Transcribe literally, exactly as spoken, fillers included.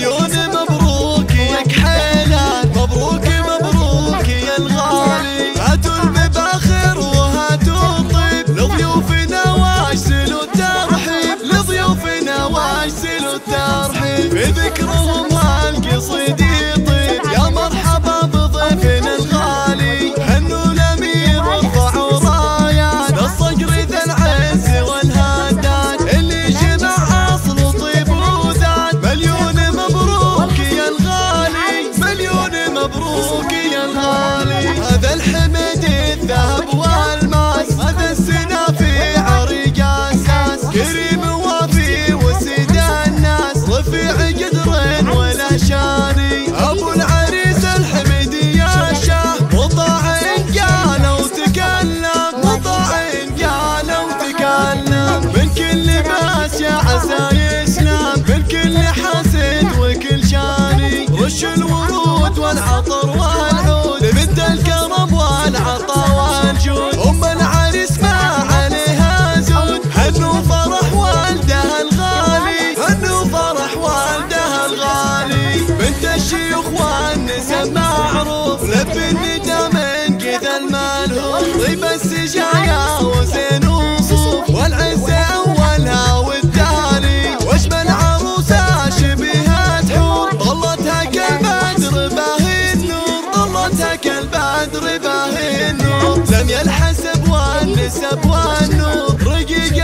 مليون مبروك يا كحيلان، مبروك مبروك يا الغالي. هاتوا المباخر وهاتوا الطيب لضيوفنا واجسلوا الترحيب، لضيوفنا واجسلوا الترحيب. في ذكرهم القصيد يطيب يا مرحبا بضيفنا الغالي. هنوا الامير وارفعوا رايات للصقر ذا العز والهداد اللي جمع اصل طيب وزاد. مليون مبروك يا الغالي، مليون مبروك يا الغالي. هذا الحمد الذهب والماس، هذا السنافي عريق اساس. كريم وافي وسيد الناس، رفيع قدر ولا شاني. ابو العريس الحميدي يا شاه، مطاع قال وتكلم، مطاع قال وتكلم. من كل باس يا عسى يسلم، من كل حاسد وكل شاني. رش الورود والعطر والعود بنت الكرم والعطا والجود. ام العريس ما عليها زود، هنوا فرح والدها الغالي، هنوا فرح والدها الغالي. بنت الشيوخ والنسب معروف، لب الندى من كذا الملهوف. طيب السجايا وزين وصوف، والعزة اولها والتالي. واجمل عروسة شبيهة حور، ظلتها كالبدر باهي النور، ظلتها كالبدر باهي النور. لم الحسب والنسب والنور، رقيق